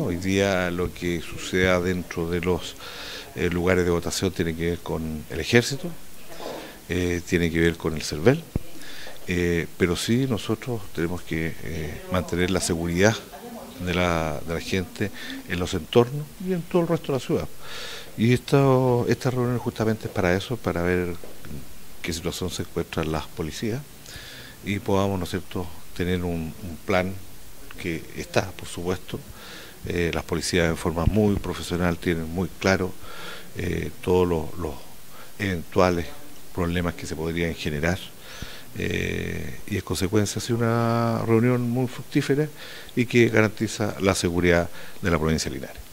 Hoy día lo que suceda dentro de los lugares de votación tiene que ver con el ejército, tiene que ver con el CERVEL, pero sí nosotros tenemos que mantener la seguridad de la gente en los entornos y en todo el resto de la ciudad. Y esta reunión justamente es para eso, para ver qué situación se encuentran las policías y podamos, ¿no es cierto?, tener un plan que está, por supuesto. Las policías en forma muy profesional tienen muy claro todos los eventuales problemas que se podrían generar, y en consecuencia ha sido una reunión muy fructífera y que garantiza la seguridad de la provincia de Linares.